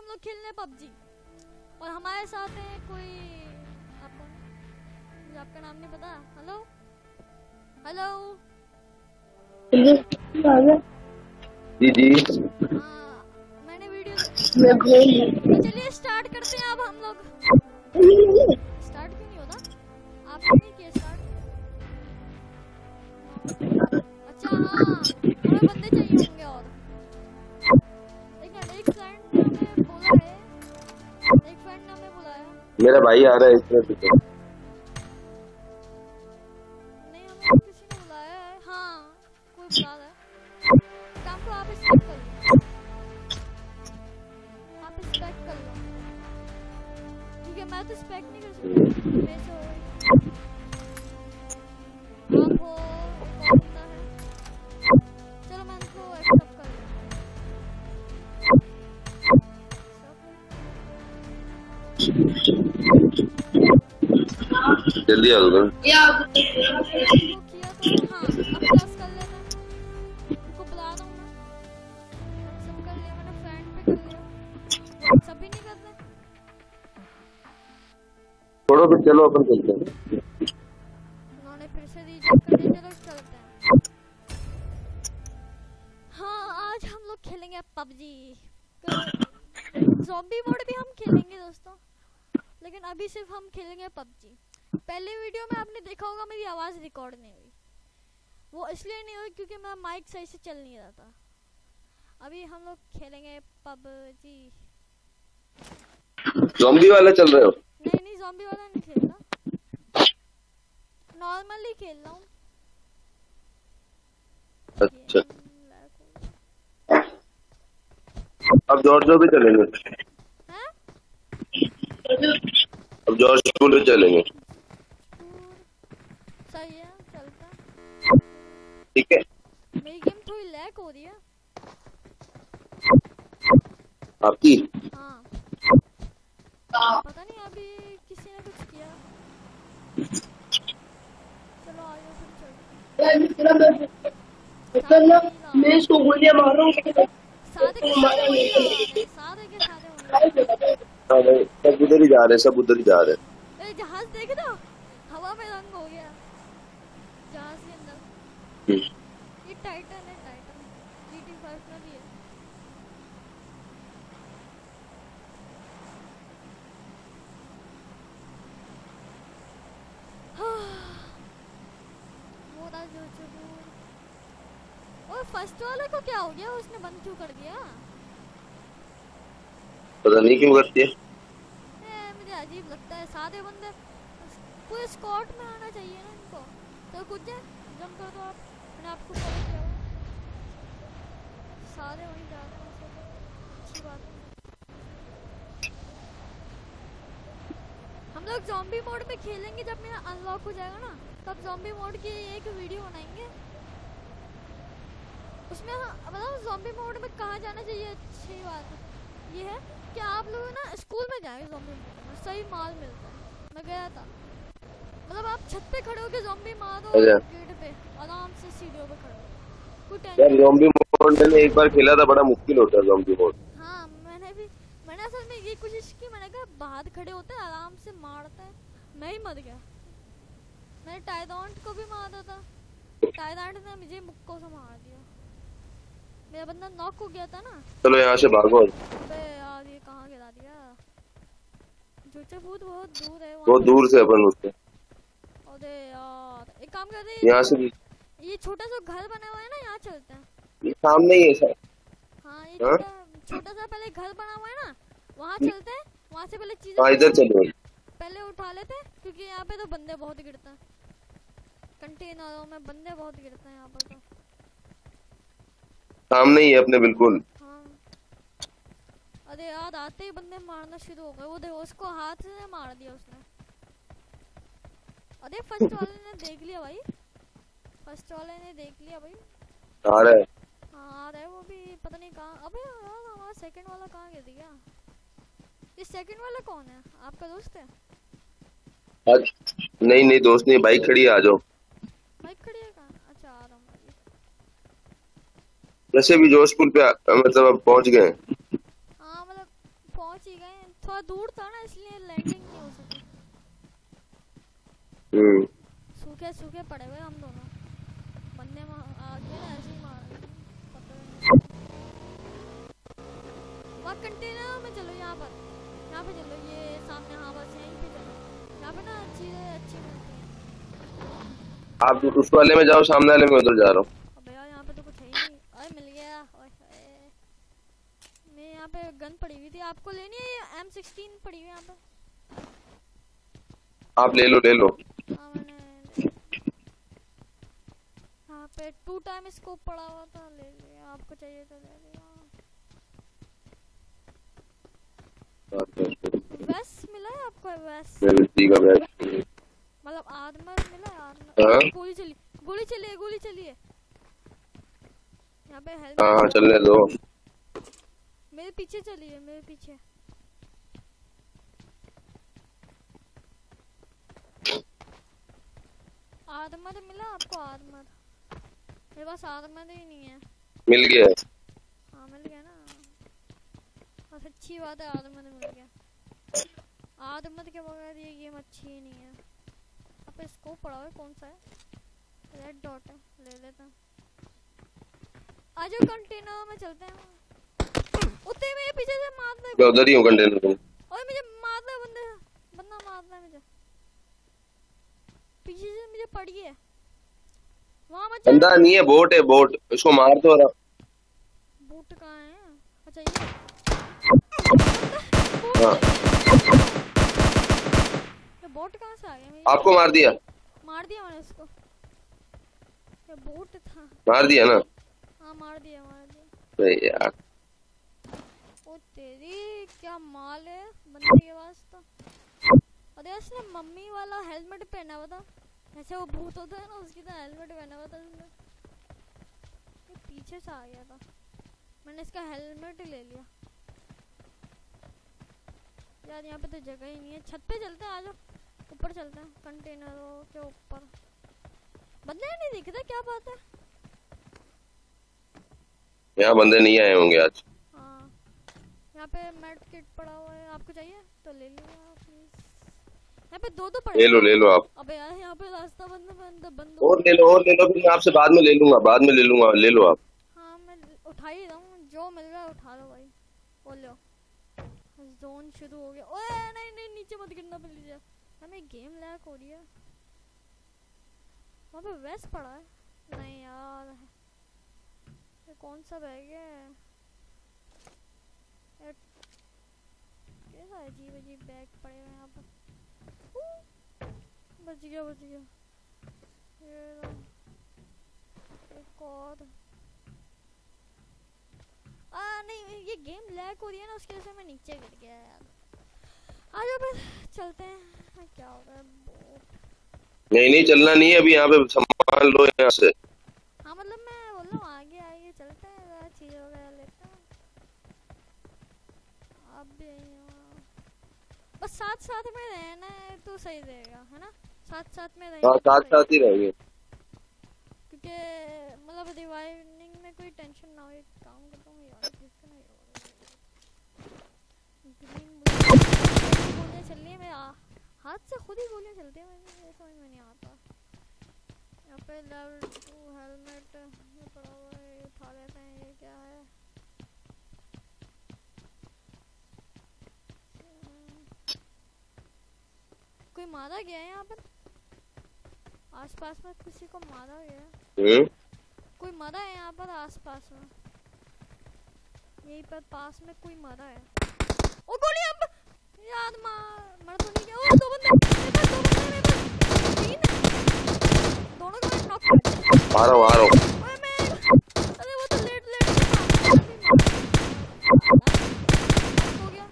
लोग खेलने पबजी और हमारे साथ है कोई आपको मुझे आपका नाम नहीं पता। हेलो हेलो जी जी हाँ मैंने वीडियो तो चलिए स्टार्ट करते हैं अब हम लोग। स्टार्ट क्यों नहीं होता? आपने नहीं किया स्टार्ट? अच्छा हाँ हमें बंदे चाहिए होंगे और एक फ्रेंड ने हमें बोला है, एक फ्रेंड ने हमें बुलाया। मेरा भाई आ रहा है इस तरह से। नहीं हमें तो किसी ने बुलाया है। हाँ कोई बुला रहा है। काम को आप स्पेक्ट कर लो, आप स्पेक्ट कर लो क्योंकि मैं तो स्पेक्ट नहीं कर सकता मेरे से हो रही। आप हो एक और बंदा है, चलो मैं इनको एक्सेप्ट कर लूँ। जल्दी आ दो। वो किया तो हाँ अब प्लस कर लेते हैं। इनको बुला रहा हूँ मैं। सब कर लिया मैंने, फ्रेंड पे कर लिया, सभी नहीं कर रहे। छोड़ो फिर चलो अपन चलते हैं। उन्होंने फिर से रिजेक्ट कर दिया, चलो चलते हैं। हाँ आज हम लोग खेलेंगे पबजी। ज़ॉम्बी मोड भी हम खेलेंगे दोस्तों, लेकिन अभी सिर्फ हम खेलेंगे पबजी। पहले वीडियो में आपने देखा होगा मेरी आवाज़ रिकॉर्ड नहीं हुई, वो इसलिए नहीं हुई क्योंकि मेरा माइक सही से चल नहीं रहा था। अभी हम लोग खेलेंगे पबजी। ज़ॉम्बी वाला चल रहे हो? नहीं नहीं ज़ॉम्बी वाला नहीं खेल रहा, नॉर्मली खेल रहा हूँ। अच्छा अब जॉर्ज भी चलेंगे। हैं? अब जॉर्ज स्कूल पे चलेंगे। सही है चलता है। ठीक है मेरी गेम थोड़ी लैग हो रही है। आपकी। हाँ पता नहीं अभी किसी ने कुछ किया। चलो आ जाओ फिर चलते। मैं इसको गोलियां मार रहा हूँ। सादे के सादे वहीं आ रहे हैं, सादे के सादे वहीं आ रहे हैं। सब उधर ही जा रहे हैं, सब उधर ही जा रहे हैं। ए जहाज देख दो, हवा में रंग हो गया जहाज के अंदर। ये टाइटन है, टाइटन GT5 में भी है। मोरा जो जबूर। और फर्स्ट वाले को क्या हो गया, उसने बंद क्यों कर दिया? पता नहीं क्यों करती है। मुझे अजीब लगता है, सादे बंदे पूरे स्क्वाड में आना चाहिए ना इनको। तो कूद जाए, जंप कर दो आप, मैंने आपको कवर किया हुआ। सारे वहीं जा रहे हैं, अच्छी बात है। हम लोग ज़ॉम्बी मोड में खेलेंगे जब मेरा अनलॉक हो जाएगा ना, तब ज़ॉम्बी मोड की एक वीडियो बनाएंगे। उसमें मतलब ज़ॉम्बी मोड में कहाँ जाना चाहिए, अच्छी बात ये है कि आप लोग ना स्कूल में जाएंगे ज़ॉम्बी मोड में, सही माल मिलता है। मैं गया था, मतलब आप छत पे खड़े होके ज़ॉम्बी मारो, गेट पे आराम से सीढ़ियों पे खड़े हो, कोई टेंशन। ज़ॉम्बी मोड मैंने एक बार खेला था, बड़ा मुश्किल होता है ज़ॉम्बी मोड। हाँ मैंने असल में ये कोशिश की, मैंने कहा बाहर खड़े होते हैं आराम से मारते हैं। मैं ही मर गया, मैंने टाइडॉन्ट को भी मारा था, टाइडॉन्ट ने मुझे मुक्कों से मार दिया, मेरा बंदा नॉक हो गया था ना। चलो यहाँ से भागो। अबे यार ये कहाँ गिरा दिया, जोचेबूत बहुत दूर है, बहुत दूर से अपन उससे। अरे यार एक काम करते हैं, यहाँ से ये छोटा सा घर बना हुआ है ना, यहाँ चलते हैं। ये सामने ही है सर। हाँ ये छोटा सा पहले घर बना हुआ है ना, वहाँ चलते हैं, वहाँ से पहले चीजें इधर चलो, पहले उठा लेते हैं क्योंकि यहाँ पे तो बंदे बहुत गिरते हैं, कंटेनरों में बंदे बहुत गिरते हैं यहाँ पर तो। सामने ही है अपने बिल्कुल। हाँ अरे यार आते ही बंदे मारना शुरू हो गए, वो देखो उसको हाथ से मार दिया उसने। अरे फर्स्ट वाले ने देख लिया भाई, फर्स्ट वाले ने देख लिया भाई। आ रहा है। हाँ आ रहा है वो भी, पता नहीं कहाँ। अबे यार हमारा सेकंड वाला कहाँ गिर गया? ये सेकंड वाला कौन है, आपका दोस्त है? नहीं नहीं दोस्त नहीं, बाइक खड़ी है, आ जाओ। बाइक खड़ी है कहाँ? अच्छा आ रहा हूँ मैं। जैसे भी जोधपुर पे मतलब अब पहुंच गए। हाँ मतलब थोड़ा दूर था ना इसलिए लैंडिंग नहीं हो सकी। सूखे सूखे पड़े हुए हम दोनों बंदे आगे ना ऐसे ही मार रहे हैं, पता नहीं। वहाँ कंटेनर में चलो, यहाँ पे चलो, ये सामने। हाँ बस यहीं पे चलो, यहाँ पे ना चीजें अच्छी मिलती हैं। आप उस वाले में जाओ, सामने वाले में उधर जा रहा हूँ। अबे यार यहाँ पे तो कुछ है ही नहीं। अरे मिल गया। ओए मैं यहाँ पे गन पड़ी हुई थी, आपको लेनी है? ये M16 पड़ी हुई है यहाँ पे। आप ले लो ले लो। हाँ मैंने यहाँ पे 2 टाइम स्कोप पड़ा हुआ था, ले लिया। आपको चाहिए तो ले लिया। वेस्ट मिला है आपको? वेस्ट मतलब आर्मर मिला है? आर्मर। गोली चलिए यहाँ पे हेल्प। हाँ चलने दो। मेरे पीछे चलिए, मेरे पीछे। आर्मर मिला आपको? आर्मर मेरे पास आर्मर ही नहीं है। मिल गया। हाँ मिल गया ना, बस अच्छी बात है, आर्मर मिल गया। आर्मर के बगैर ये गेम अच्छी ही नहीं है। अब इसको पड़ा हुआ कौन सा है? रेड डॉट है, ले लेता हूँ। आज कंटेनर में चलते हैं। उतने में पीछे से मारना है। उधर ही हूँ कंटेनर में। ओए मुझे मारना है, बंदा मारना है मुझे। पीछे से मुझे पड़ी है। वहाँ मत जा। बंदा नहीं है, बोट है, बोट। इसको मार दो। बोट कहाँ है? अच्छा ये। हाँ। ये बोट कहाँ से आ गया? आपको मार दिया मैंने उसको। ये बोट था। मार दिया ना? हाँ मार दिया। अरे यार, ओ तेरी क्या माल है बंदे के पास तो। अरे इसने मम्मी वाला हेलमेट पहना हुआ था, ऐसे वो भूत होता है ना, उसकी तरह हेलमेट पहना हुआ था इसने। ये पीछे से आ गया था, मैंने इसका हेलमेट ही ले लिया। यार यहाँ पे तो जगह ही नहीं है। छत पे चलते हैं, आजो ऊपर चलते हैं, कंटेनरों के ऊपर। बंदे नहीं दिख रहे, क्या बात है? यहाँ बंदे नहीं आए होंगे आज। हाँ यहाँ पे मेड किट पड़ा हुआ है, आपको चाहिए तो ले लो प्लीज। यहाँ पे दो पड़े। ले लो आप। अबे यार यहाँ पे रास्ता बंद और ले लो फिर मैं आपसे बाद में ले लूंगा, ले लो आप। हाँ मैं उठा ही रहा हूँ, जो मिल रहा है उठा लो भाई। वो लो, जोन शुरू हो गया। ओए नहीं नीचे मत गिरना प्लीज, हमें गेम लैग हो रही है। वहाँ पे वेस्ट पड़ा है। नहीं यार, ये कौन सा बैग है? कैसा अजीब बैग पड़े हुए यहाँ पर। बच गया। ये एक और। नहीं ये गेम लैग हो रही है ना, उसकी वजह से मैं नीचे गिर गया यार। आ जाओ फिर चलते हैं। क्या हो रहा है? नहीं चलना नहीं है अभी, यहाँ पे संभाल लो यहाँ से। हाँ मतलब मैं बोल रहा हूँ आगे चलते हैं, चीज वगैरह लेते हैं। अब भी बस साथ में रहना है तो सही रहेगा, है ना? साथ में रहेंगे। हाँ साथ ही रहेंगे, क्योंकि मतलब रिवाइविंग में कोई टेंशन ना हो। एक काम करता हूँ यार, किसका नहीं हो गोलियां चल रही है, मेरे हाथ से खुद ही गोलियां चलती है, मुझे समझ में नहीं आता। यहाँ पे लेवल 2 हेलमेट पड़ा हुआ है, उठा लेते हैं। ये क्या है? कोई मारा गया है यहाँ पर? आसपास में किसी को मारा गया है? कोई मरा है यहाँ पर आसपास में? यहीं पर पास में कोई मरा है? ओ गोली! अब यार मर तो नहीं गया। ओ दो बंदे मेरे पास, तीन दोनों को नॉक कर दिया। आ रहा हूँ ओए मैं, अरे वो तो लेट हो गया।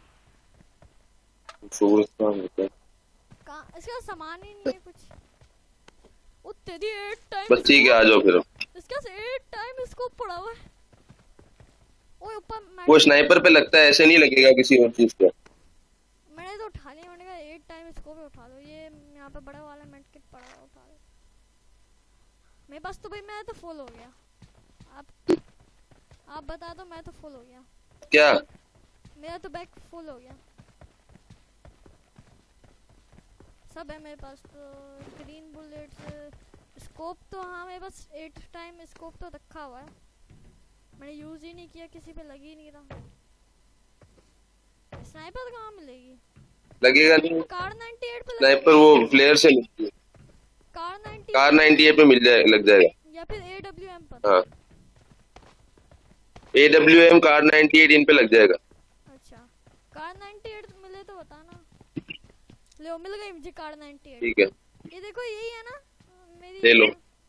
कहाँ? इसका सामान ही नहीं है कुछ। ओ तेरी 8 टाइम। बस ठीक है, आ जाओ फिर। इसका 8 टाइम इसको पड़ा हुआ है। ओए ऊपर वो स्नाइपर पे लगता है, ऐसे नहीं लगेगा किसी और चीज पे। मैंने तो उठा लिया, मैंने कहा 8 टाइम इसको भी उठा लो। ये यहाँ पे बड़ा वाला मेड किट पड़ा है, उठा लो। मेरे पास तो भाई मैं तो फुल हो गया। आप बता दो, मैं तो फुल हो गया। क्या? मेरा तो बैग फुल हो गया। सब है मेरे पास। तो ग्रीन बुलेट्स, स्कोप तो हाँ मेरे पास 8 टाइम स्कोप तो रखा हुआ है, मैंने यूज ही नहीं किया, किसी पे लग ही नहीं रहा। स्नाइपर कहाँ मिलेगी? लगेगा नहीं, कार 98 पे स्नाइपर वो फ्लेयर से मिलती है। कार 98 कार 98 पे मिल जाए, लग जाएगा। या फिर AWM पर। हाँ, AWM कार 98 इन पे लग जाएगा। अच्छा, कार 98 मिले तो बताना। ले मिल गई मुझे कार 98। ठीक है, ये देखो यही है ना मेरी? ले लो।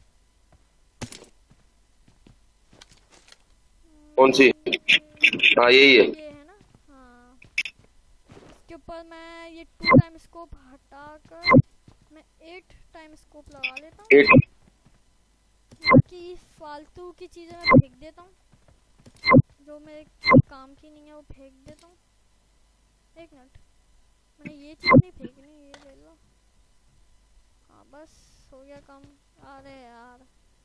कौन सी? हाँ यही है। ये है ना? हाँ, इसके ऊपर मैं ये 2 टाइम स्कोप हटाकर मैं 8 टाइम स्कोप लगा लेता हूँ। 8 बाकी फालतू की चीजें मैं फेंक देता हूँ, जो मेरे काम की नहीं है वो फेंक देता हूँ। एक मिनट, मैंने ये चीज नहीं फेंकनी, ये ले लो। हाँ बस हो गया काम। अरे यार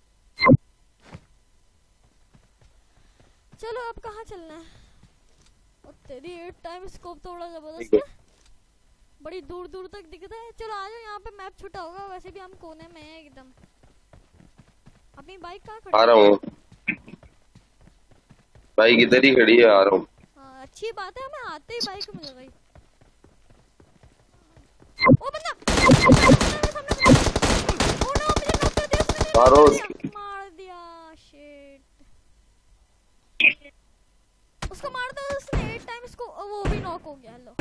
चलो अब कहाँ चलना है? और तेरी 8 टाइम स्कोप थोड़ा जबरदस्त है, बड़ी दूर दूर तक दिखता है। चलो आ जाओ, यहाँ पे मैप छोटा होगा, वैसे भी हम कोने में हैं एकदम। अपनी बाइक कहाँ खड़ी आ रहा हूँ, बाइक इधर ही खड़ी है, आ रहा हूँ। हाँ अच्छी बात है, हमें आते ही बाइक मिल गई। ओ बंदा ओ नो, मुझे नॉक कर दिया उसने, मारो। मार दिया। शिट, उसको मार दो, उसने 8 टाइम इसको, वो भी नॉक हो गया। लो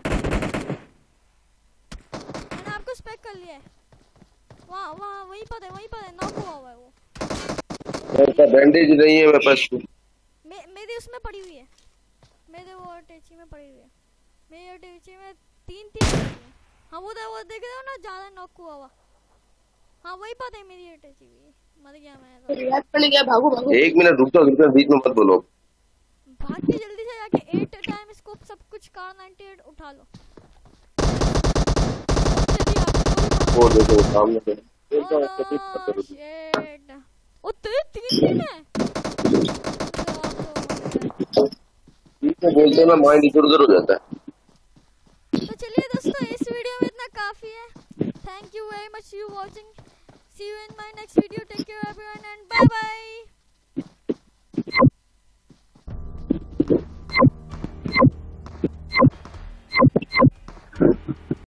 मैंने आपको स्पेक कर लिया है। वहाँ वहाँ वहीं पर है, वहीं पर है, नॉक हुआ है वो। मेरा बैंडेज नहीं है मेरे पास। मेरी उसमें पड़ी हुई है, मेरे वो अटैची में पड़ी हुई है। मेरी अटैची में 3 है। हाँ वो देख रहे हो ना, ज्यादा नॉक हुआ हुआ। हाँ वही पता है, मेरी अटैची भी मर गया मैं तो। भागो भागो, 1 मिनट रुक जाओ, बीच में मत बोलो। भाग के जल्दी से जाके 8 टाइम स्कोप सब कुछ कार 98 उठा लो। वो देखो सामने से। शिट, ओ तेरे 3 है। बीच में बोलते ना, माइंड इधर उधर हो जाता है। तो चलिए दोस्तों, इस वीडियो में इतना काफी है। Thank you very much you watching, see you in my next video, take care everyone and bye bye.